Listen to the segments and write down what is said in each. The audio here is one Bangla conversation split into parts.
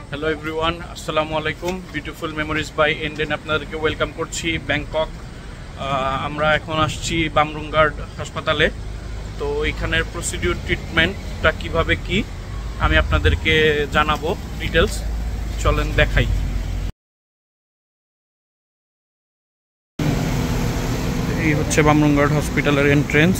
হ্যালো এভরিওয়ান, আসসালামু আলাইকুম। বিউটিফুল মেমোরিজ বাই এনডেন আপনাদেরকে ওয়েলকাম করছি ব্যাংকক। আমরা এখন আসছি বামরুঙ্গার্ড হাসপাতালে। তো এখানের প্রসিডিউর ট্রিটমেন্টটা কিভাবে কি আমি আপনাদেরকে জানাবো ডিটেলস। চলেন দেখাই। এই হচ্ছে বামরুঙ্গার্ড হসপিটালের এন্ট্রেন্স।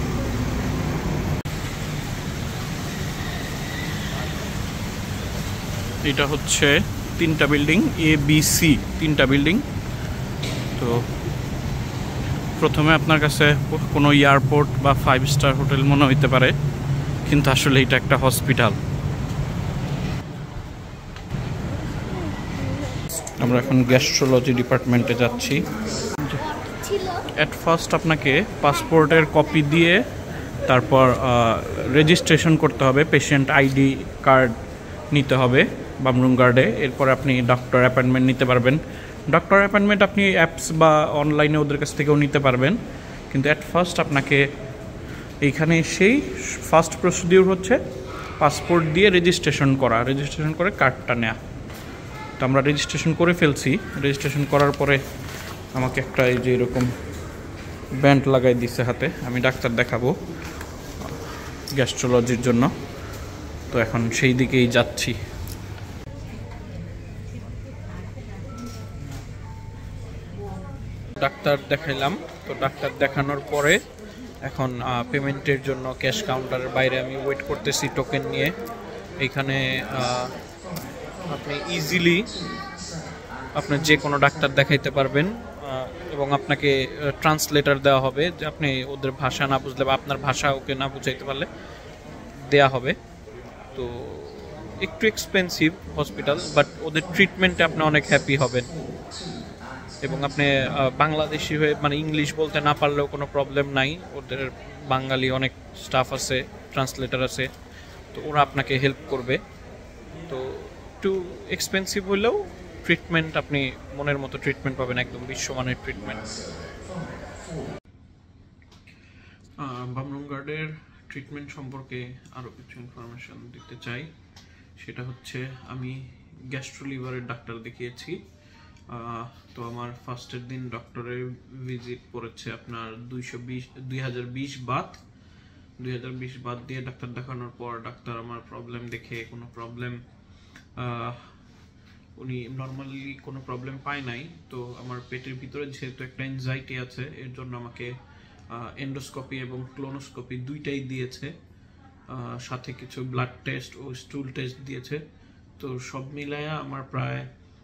এটা হচ্ছে তিনটা বিল্ডিং, এ বি সি তিনটা বিল্ডিং। তো প্রথমে আপনার কাছে কোনো এয়ারপোর্ট বা 5 স্টার হোটেল মনে হইতে পারে, কিন্তু আসলে এটা একটা হসপিটাল। আমরা এখন গ্যাস্ট্রোলজি ডিপার্টমেন্টে যাচ্ছি। অ্যাট ফার্স্ট আপনাকে পাসপোর্টের কপি দিয়ে তারপর রেজিস্ট্রেশন করতে হবে, পেশেন্ট আইডি কার্ড নিতে হবে বামরুঙ্গার্ডে। এরপর আপনি ডক্টর অ্যাপয়েন্টমেন্ট নিতে পারবেন। ডক্টর অ্যাপয়েন্টমেন্ট আপনি অ্যাপস বা অনলাইনে ওদের কাছ থেকেও নিতে পারবেন, কিন্তু অ্যাট ফার্স্ট আপনাকে এইখানে সেই ফার্স্ট প্রসিডিউর হচ্ছে পাসপোর্ট দিয়ে রেজিস্ট্রেশন করে কার্ডটা নেওয়া। তো আমরা রেজিস্ট্রেশন করে ফেলছি। রেজিস্ট্রেশন করার পরে আমাকে একটা এই যে এরকম ব্যান্ড লাগাই দিচ্ছে হাতে। আমি ডাক্তার দেখাবো গ্যাস্ট্রোলজির জন্য, তো এখন সেই দিকেই যাচ্ছি। ডাক্তার দেখাইলাম। তো ডাক্তার দেখানোর পরে এখন পেমেন্টের জন্য ক্যাশ কাউন্টারের বাইরে আমি ওয়েট করতেছি টোকেন নিয়ে। এইখানে আপনি ইজিলি আপনার যে কোনো ডাক্তার দেখাইতে পারবেন, এবং আপনাকে ট্রান্সলেটর দেওয়া হবে, যে আপনি ওদের ভাষা না বুঝলে বা আপনার ভাষা ওকে না বুঝাইতে পারলে দেয়া হবে। তো একটু এক্সপেন্সিভ হসপিটাল, বাট ওদের ট্রিটমেন্টে আপনি অনেক হ্যাপি হবেন। এবং আপনি বাংলাদেশি হয়ে মানে ইংলিশ বলতে না পারলেও কোনো প্রবলেম নাই, ওদের বাঙালি অনেক স্টাফ আছে, ট্রান্সলেটর আছে, তো ওরা আপনাকে হেল্প করবে। তো একটু এক্সপেন্সিভ হলেও ট্রিটমেন্ট আপনি মনের মতো ট্রিটমেন্ট পাবেন, একদম বিশ্বমানের ট্রিটমেন্ট। বামরুঙ্গার্ডের ট্রিটমেন্ট সম্পর্কে আরও কিছু ইনফরমেশন দিতে চাই। সেটা হচ্ছে আমি গ্যাস্ট্রোলিভারের ডাক্তার দেখিয়েছি। তো আমার ফার্স্টের দিন ডক্টরের ভিজিট পড়েছে আপনার 2020 বাদ দিয়ে ডাক্তার দেখানোর পর ডাক্তার আমার প্রবলেম দেখে কোনো প্রবলেম উনি নর্মালি কোনো প্রবলেম পায় নাই। তো আমার পেটের ভিতরে যেহেতু একটা এনজাইটি আছে, এর জন্য আমাকে এন্ডোস্কোপি এবং ক্লোনোস্কোপি দুইটাই দিয়েছে, সাথে কিছু ব্লাড টেস্ট ও স্টুল টেস্ট দিয়েছে। তো সব মিলায়া আমার প্রায়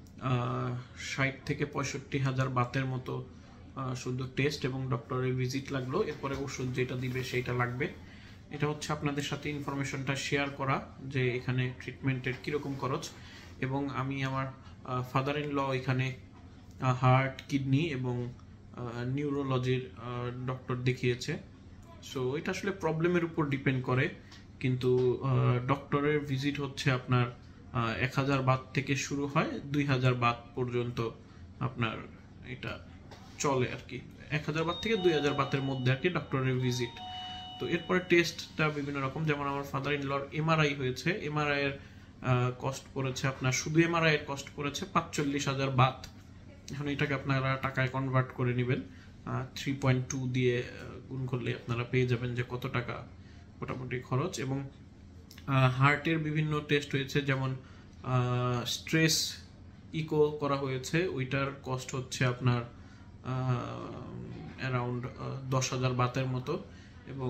60 থেকে 65 হাজার বাতের মতো শুধু টেস্ট এবং ডক্টরের ভিজিট লাগলো। এরপরে ওষুধ যেটা দিবে সেইটা লাগবে। এটা হচ্ছে আপনাদের সাথে ইনফরমেশনটা শেয়ার করা যে এখানে ট্রিটমেন্টের কীরকম খরচ। এবং আমি আমার ফাদার ইন ল এখানে হার্ট, কিডনি এবং নিউরোলজির ডক্টর দেখিয়েছে। সো এটা আসলে প্রবলেমের উপর ডিপেন্ড করে, কিন্তু ডক্টরের ভিজিট হচ্ছে আপনার 1000 বাত থেকে শুরু হয়, 2000 বাত পর্যন্ত আপনার এটা চলে আর কি। 1000 বাত থেকে 2000 বাতের মধ্যে আর কি ডক্টরের ভিজিট। তো এরপরে টেস্টটা বিভিন্ন রকম, যেমন আমার ফাদার ইন লর এমআরআই হয়েছে। এমআরআই এর কস্ট পড়েছে আপনার, শুধু এমআরআই এর কস্ট পড়েছে 45,000 বাত। এখন এটাকে আপনারা টাকায় কনভার্ট করে নেবেন, 3.2 দিয়ে গুণ করলে আপনারা পেয়ে যাবেন যে কত টাকা মোটামুটি খরচ। এবং হার্টের বিভিন্ন টেস্ট হয়েছে, যেমন স্ট্রেস ইকো করা হয়েছে, ওইটার কস্ট হচ্ছে আপনার অ্যারাউন্ড 10,000 বাতের মতো। এবং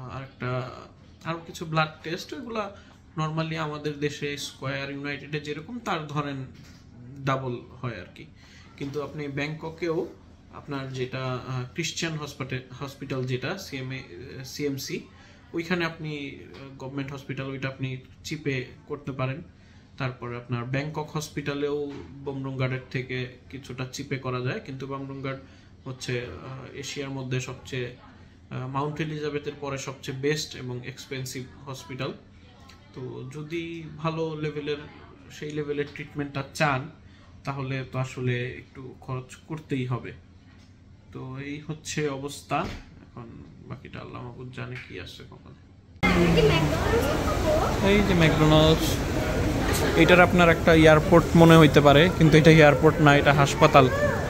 আরও কিছু ব্লাড টেস্ট, ওইগুলা নর্মালি আমাদের দেশে স্কয়ার ইউনাইটেডে যেরকম তার ধরেন ডাবল হয় আর কি। কিন্তু আপনি ব্যাংককেও আপনার যেটা ক্রিশ্চিয়ান হসপিটাল যেটা সিএমসি, ওইখানে আপনি গভর্নমেন্ট হসপিটাল, ওইটা আপনি চিপে করতে পারেন। তারপরে আপনার ব্যাংকক হসপিটালেও বামরুঙ্গার্ডের থেকে কিছুটা চিপে করা যায়, কিন্তু বামরুঙ্গার্ড হচ্ছে এশিয়ার মধ্যে সবচেয়ে মাউন্ট এলিজাবেথের পরে সবচেয়ে বেস্ট এবং এক্সপেন্সিভ হসপিটাল। তো যদি ভালো লেভেলের সেই লেভেলের ট্রিটমেন্টটা চান, তাহলে তো আসলে একটু খরচ করতেই হবে। তো এই হচ্ছে অবস্থা। এখন বাকিটা আল্লাহ মাহবুব জানে কি আসছে কখন। এই যে ম্যাকডোনাল্ডস, এটার আপনার একটা এয়ারপোর্ট মনে হইতে পারে, কিন্তু এটা এয়ারপোর্ট না, এটা হাসপাতাল।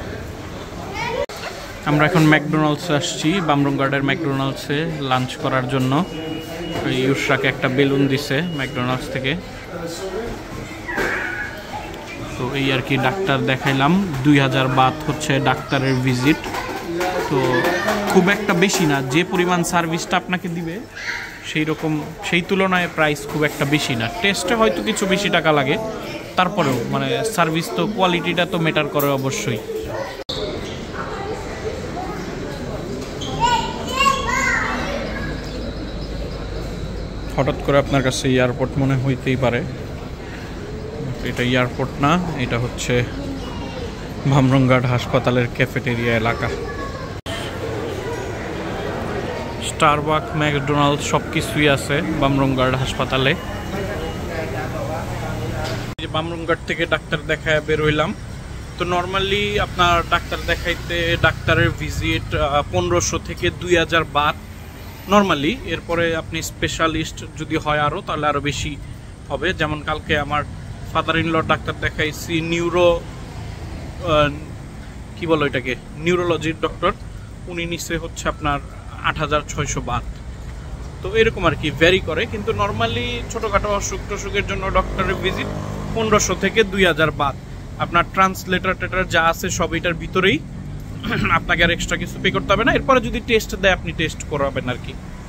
আমরা এখন ম্যাকডোনাল্ডসে আসছি, বামরুঙ্গার্ডের ম্যাকডোনাল্ডসে লাঞ্চ করার জন্য। ইউশরাকে একটা বেলুন দিছে ম্যাকডোনাল্ডস থেকে। তো এই আর কি, ডাক্তার দেখাইলাম। 2000 বাত হচ্ছে ডাক্তারের ভিজিট। তো খুব একটা বেশি না, যে পরিমাণ সার্ভিসটা আপনাকে দিবে সেই তুলনায় প্রাইস খুব একটা বেশি না। টেস্টে হয়তো কিছু বেশি টাকা লাগে, তারপরেও মানে সার্ভিস তো, কোয়ালিটিটা তো ম্যাটার করে অবশ্যই। হঠাৎ করে আপনার কাছে এয়ারপোর্ট মনে হইতেই পারে, এটা এয়ারপোর্ট না, এটা হচ্ছে বামরুঙ্গার্ড হাসপাতালের ক্যাফেটেরিয়া এলাকা। স্টারবাক, ম্যাকডোনাল্ডস সব কিছুই আছে বামরুঙ্গার্ড হাসপাতালে। বামরুঙ্গার্ড থেকে ডাক্তার দেখায় বের হইলাম। তো নর্মালি আপনার ডাক্তার দেখাইতে ডাক্তারের ভিজিট 1500 থেকে 2000 বাত নর্মালি। এরপরে আপনি স্পেশালিস্ট যদি হয় আরও, তাহলে আরও বেশি হবে। যেমন কালকে আমার ফাদার ইন ল ডাক্তার দেখাইছি, কি বলো এটাকে, নিউরোলজির ডক্টর। উনি নিচে হচ্ছে আপনার 8600 বাত। তো এরকম আর কি, ভ্যারি করে। কিন্তু নর্মালি ছোটোখাটো অসুখ টসুখের জন্য ডক্টরের ভিজিট 1500 থেকে 2000 বাত। আপনার ট্রান্সলেটার টেটার যা আছে সব এটার ভিতরেই, আপনাকে আর এক্সট্রা কিছু পে করতে হবে না। এরপরে যদি টেস্ট দেয় আপনি টেস্ট করাবেন আর কি।